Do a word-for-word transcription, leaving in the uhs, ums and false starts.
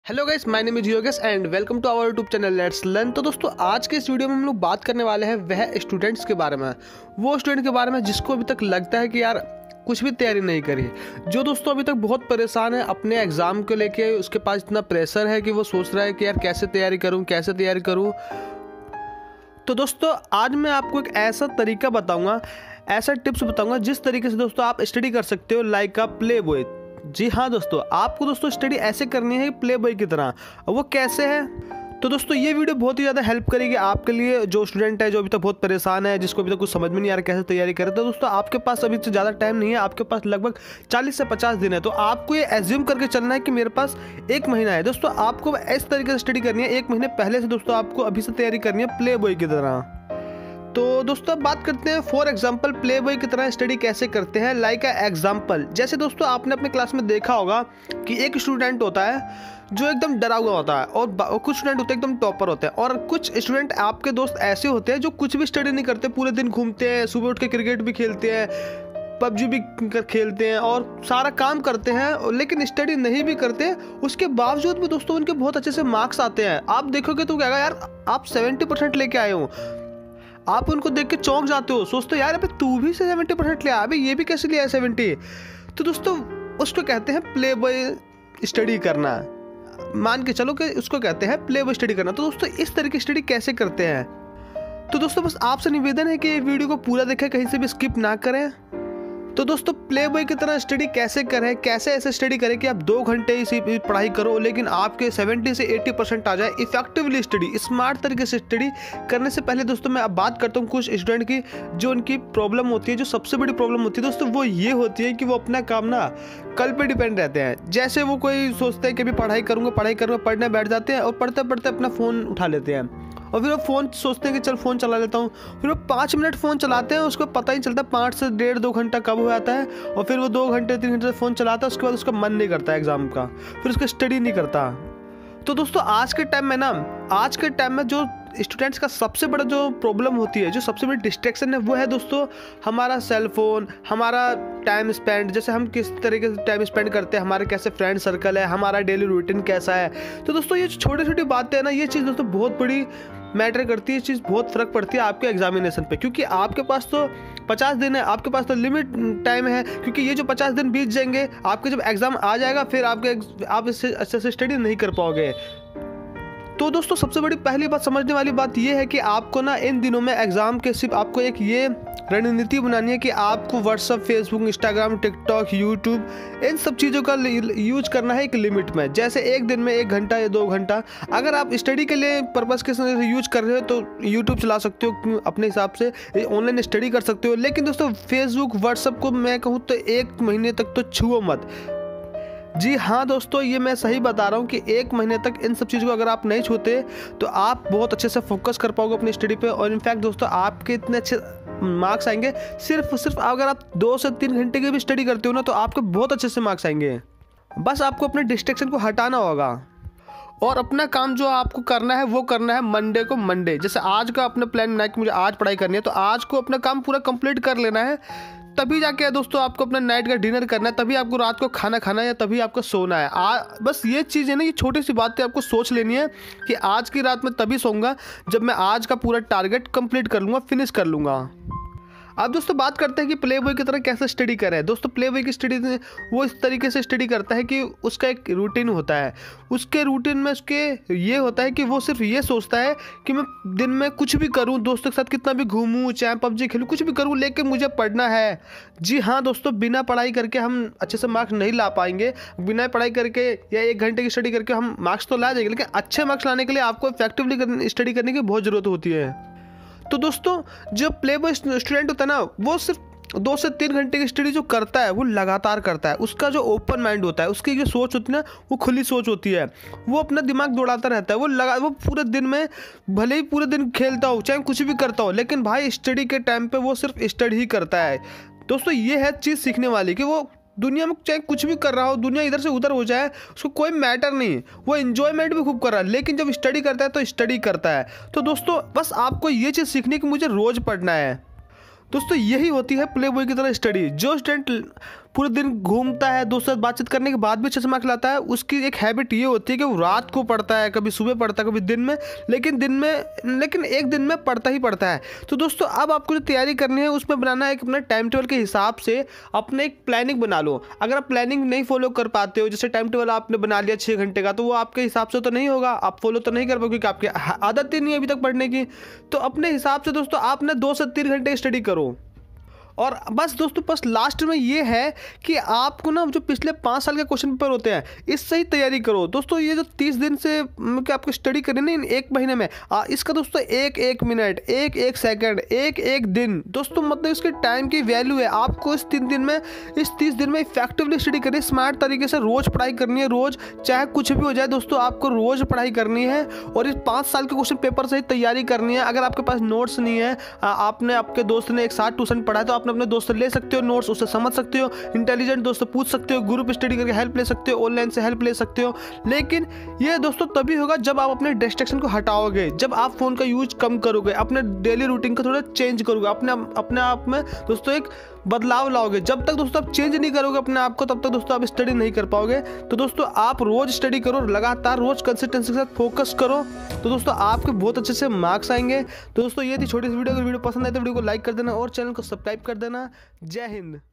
Hello guys, my name is Yogesh and welcome to our YouTube channel let's learn. तो दोस्तों आज के इस वीडियो में हम लोग बात करने वाले हैं वह स्टूडेंट्स के बारे में, वो स्टूडेंट के बारे में जिसको अभी तक लगता है कि यार कुछ भी तैयारी नहीं करी, जो दोस्तों अभी तक बहुत परेशान है अपने एग्ज़ाम को लेके। उसके पास इतना प्रेशर है कि वो सोच रहा है कि यार कैसे तैयारी करूँ कैसे तैयारी करूँ। तो दोस्तों आज मैं आपको एक ऐसा तरीका बताऊँगा, ऐसा टिप्स बताऊँगा जिस तरीके से दोस्तों आप स्टडी कर सकते हो लाइक अ प्ले बॉय। जी हाँ दोस्तों, आपको दोस्तों स्टडी ऐसे करनी है प्ले बॉय की तरह। वो कैसे है? तो दोस्तों ये वीडियो बहुत ही ज़्यादा हेल्प करेगी आपके लिए, जो स्टूडेंट है जो अभी तक बहुत परेशान है, जिसको अभी तक कुछ समझ में नहीं आ रहा कैसे तैयारी करे। तो दोस्तों आपके पास अभी से ज़्यादा टाइम नहीं है, आपके पास लगभग चालीस से पचास दिन है। तो आपको ये एज्यूम करके चलना है कि मेरे पास एक महीना है। दोस्तों आपको इस तरीके से स्टडी करनी है, एक महीने पहले से दोस्तों आपको अभी से तैयारी करनी है प्ले बॉय की तरह। तो दोस्तों अब बात करते हैं फॉर एग्जांपल प्ले बॉय की तरह स्टडी कैसे करते हैं। लाइक अ एग्जांपल, जैसे दोस्तों आपने अपने क्लास में देखा होगा कि एक स्टूडेंट होता है जो एकदम डरा हुआ होता है और, और कुछ स्टूडेंट होते हैं एकदम टॉपर होते हैं, और कुछ स्टूडेंट आपके दोस्त ऐसे होते हैं जो कुछ भी स्टडी नहीं करते, पूरे दिन घूमते हैं, सुबह उठ के क्रिकेट भी खेलते हैं, पबजी भी खेलते हैं और सारा काम करते हैं, लेकिन स्टडी नहीं भी करते। उसके बावजूद भी दोस्तों उनके बहुत अच्छे से मार्क्स आते हैं। आप देखोगे तो कहेगा यार आप सेवेंटी परसेंट लेके आए हो। आप उनको देख के चौंक जाते हो, सोचते हो यार अबे तू भी सेवेंटी परसेंट ले आया, अबे ये भी कैसे लिया है सेवेंटी। तो दोस्तों उसको कहते हैं प्ले बॉय स्टडी करना। मान के चलो कि उसको कहते हैं प्ले बॉय स्टडी करना। तो दोस्तों इस तरह की स्टडी कैसे करते हैं? तो दोस्तों बस आपसे निवेदन है कि ये वीडियो को पूरा देखें, कहीं से भी स्किप ना करें। तो दोस्तों प्ले बॉय की तरह स्टडी कैसे करें, कैसे ऐसे स्टडी करें कि आप दो घंटे इसी पढ़ाई करो लेकिन आपके सेवेंटी से एटी परसेंट आ जाए। इफेक्टिवली स्टडी, स्मार्ट तरीके से स्टडी करने से पहले दोस्तों मैं अब बात करता हूँ कुछ स्टूडेंट की जो उनकी प्रॉब्लम होती है, जो सबसे बड़ी प्रॉब्लम होती है दोस्तों वो ये होती है कि वो अपना काम ना कल पे डिपेंड रहते हैं। जैसे वो कोई सोचते हैं कि अभी पढ़ाई करूँगा पढ़ाई करूँगा पढ़ने बैठ जाते हैं और पढ़ते पढ़ते अपना फ़ोन उठा लेते हैं, और फिर वो फ़ोन सोचते हैं कि चल फ़ोन चला लेता हूँ। फिर वो पाँच मिनट फ़ोन चलाते हैं, उसको पता ही चलता पाँच से डेढ़ दो घंटा कब हो जाता है, और फिर वो दो घंटे तीन घंटे फ़ोन चलाता है। उसके बाद उसका मन नहीं करता एग्ज़ाम का, फिर उसका स्टडी नहीं करता। तो दोस्तों आज के टाइम में ना आज के टाइम में जो स्टूडेंट्स का सबसे बड़ा जो प्रॉब्लम होती है, जो सबसे बड़ी डिस्ट्रैक्शन है, वो है दोस्तों हमारा सेल फोन, हमारा टाइम स्पेंड। जैसे हम किस तरीके से टाइम स्पेंड करते हैं, हमारे कैसे फ्रेंड सर्कल है, हमारा डेली रूटीन कैसा है। तो दोस्तों ये छोटी छोटी बातें हैं ना, ये चीज़ दोस्तों बहुत बड़ी मैटर करती है, ये चीज़ बहुत फ़र्क पड़ती है आपके एग्जामिनेशन पे। क्योंकि आपके पास तो पचास दिन है, आपके पास तो लिमिट टाइम है, क्योंकि ये जो पचास दिन बीत जाएंगे, आपके जब एग्ज़ाम आ जाएगा फिर आपके आप इससे अच्छे से स्टडी नहीं कर पाओगे। तो दोस्तों सबसे बड़ी पहली बात समझने वाली बात यह है कि आपको ना इन दिनों में एग्ज़ाम के सिर्फ आपको एक ये रणनीति बनानी है कि आपको WhatsApp, Facebook, Instagram, TikTok, YouTube इन सब चीज़ों का यूज करना है एक लिमिट में। जैसे एक दिन में एक घंटा या दो घंटा अगर आप स्टडी के लिए पर्पज़ के से यूज कर रहे हो तो यूट्यूब चला सकते हो, अपने हिसाब से ऑनलाइन स्टडी कर सकते हो। लेकिन दोस्तों फेसबुक, व्हाट्सअप को मैं कहूँ तो एक महीने तक तो छुओ मत। जी हाँ दोस्तों, ये मैं सही बता रहा हूँ कि एक महीने तक इन सब चीज़ों को अगर आप नहीं छूते तो आप बहुत अच्छे से फोकस कर पाओगे अपनी स्टडी पे, और इनफैक्ट दोस्तों आपके इतने अच्छे मार्क्स आएंगे। सिर्फ सिर्फ अगर आप दो से तीन घंटे की भी स्टडी करते हो ना तो आपके बहुत अच्छे से मार्क्स आएंगे। बस आपको अपने डिस्ट्रैक्शन को हटाना होगा और अपना काम जो आपको करना है वो करना है मंडे को मंडे। जैसे आज का अपना प्लान बनाया कि मुझे आज पढ़ाई करनी है, तो आज को अपना काम पूरा कंप्लीट कर लेना है। तभी जाके दोस्तों आपको अपना नाइट का डिनर करना है, तभी आपको रात को खाना खाना है, या तभी आपको सोना है। आ, बस ये चीज़ है ना, ये छोटी सी बातें आपको सोच लेनी है कि आज की रात में तभी सोऊंगा जब मैं आज का पूरा टारगेट कंप्लीट कर लूँगा, फिनिश कर लूँगा। अब दोस्तों बात करते हैं कि प्ले बॉय की तरह कैसे स्टडी करें। दोस्तों प्ले बॉय की स्टडी वो इस तरीके से स्टडी करता है कि उसका एक रूटीन होता है। उसके रूटीन में उसके ये होता है कि वो सिर्फ ये सोचता है कि मैं दिन में कुछ भी करूं, दोस्तों के साथ कितना भी घूमूं, चाहे पबजी खेलूं, कुछ भी करूं, लेकिन मुझे पढ़ना है। जी हाँ दोस्तों, बिना पढ़ाई करके हम अच्छे से मार्क्स नहीं ला पाएंगे। बिना पढ़ाई करके या एक घंटे की स्टडी करके हम मार्क्स तो ला जाएंगे, लेकिन अच्छे मार्क्स लाने के लिए आपको इफेक्टिवली स्टडी करने की बहुत ज़रूरत होती है। तो दोस्तों जो प्ले बॉय स्टूडेंट होता है ना, वो सिर्फ दो से तीन घंटे की स्टडी जो करता है वो लगातार करता है। उसका जो ओपन माइंड होता है, उसकी जो सोच होती है ना, वो खुली सोच होती है। वो अपना दिमाग दौड़ाता रहता है। वो लगा वो पूरे दिन में भले ही पूरे दिन खेलता हो, चाहे कुछ भी करता हो, लेकिन भाई स्टडी के टाइम पे वो सिर्फ स्टडी ही करता है। दोस्तों ये है चीज़ सीखने वाली कि वो दुनिया में चाहे कुछ भी कर रहा हो, दुनिया इधर से उधर हो जाए, उसको कोई मैटर नहीं, वो एंजॉयमेंट भी खूब कर रहा है, लेकिन जब स्टडी करता है तो स्टडी करता है। तो दोस्तों बस आपको ये चीज़ सीखनी कि मुझे रोज़ पढ़ना है। दोस्तों यही होती है प्ले बॉय की तरह स्टडी। जो स्टूडेंट पूरे दिन घूमता है, दोस्तों से बातचीत करने के बाद भी अच्छे से मार्क्स लाता है, उसकी एक हैबिट ये होती है कि वो रात को पढ़ता है, कभी सुबह पढ़ता है, कभी दिन में, लेकिन दिन में लेकिन एक दिन में पढ़ता ही पढ़ता है। तो दोस्तों अब आपको जो तैयारी करनी है उसमें बनाना है एक अपना टाइम टेबल के हिसाब से अपने एक प्लानिंग बना लो। अगर आप प्लानिंग नहीं फॉलो कर पाते हो, जैसे टाइम टेबल आपने बना लिया छः घंटे का, तो वो आपके हिसाब से तो नहीं होगा, आप फॉलो तो नहीं कर पाओगे क्योंकि आपकी आदत ही नहीं है अभी तक पढ़ने की। तो अपने हिसाब से दोस्तों आपने दो से तीन घंटे स्टडी करो। और बस दोस्तों बस लास्ट में ये है कि आपको ना जो पिछले पाँच साल के क्वेश्चन पेपर होते हैं इससे ही तैयारी करो। दोस्तों ये जो तीस दिन से कि आपको स्टडी करनी नहीं एक महीने में, आ, इसका दोस्तों एक एक मिनट, एक एक सेकंड, एक एक दिन, दोस्तों मतलब इसके टाइम की वैल्यू है। आपको इस तीन दिन में इस तीस दिन में इफेक्टिवली स्टडी करनी है, स्मार्ट तरीके से रोज़ पढ़ाई करनी है। रोज़ चाहे कुछ भी हो जाए दोस्तों आपको रोज़ पढ़ाई करनी है और इस पाँच साल के क्वेश्चन पेपर से ही तैयारी करनी है। अगर आपके पास नोट्स नहीं है, आपने आपके दोस्त ने एक साथ ट्यूशन पढ़ा है तो आपने अपने दोस्त से ले सकते हो नोट्स, उससे समझ सकते हो, इंटेलिजेंट दोस्त से पूछ सकते हो, ग्रुप स्टडी करके हेल्प ले सकते हो, ऑनलाइन से हेल्प ले सकते हो। लेकिन ये दोस्तों तभी होगा जब आप अपने डिस्ट्रैक्शन को हटाओगे, जब आप फोन का यूज कम करोगे, अपने डेली रूटीन को थोड़ा चेंज करोगे, अपने अपने आप में दोस्तों एक बदलाव लाओगे। जब तक दोस्तों आप चेंज नहीं करोगे अपने आप को, तब तक दोस्तों आप स्टडी नहीं कर पाओगे। तो दोस्तों आप रोज स्टडी करो, लगातार रोज कंसिस्टेंसी के साथ फोकस करो, तो दोस्तों आपके बहुत अच्छे से मार्क्स आएंगे। तो दोस्तों ये थी छोटी सी वीडियो। अगर वीडियो पसंद आए तो वीडियो को लाइक कर देना और चैनल को सब्सक्राइब कर देना। जय हिंद।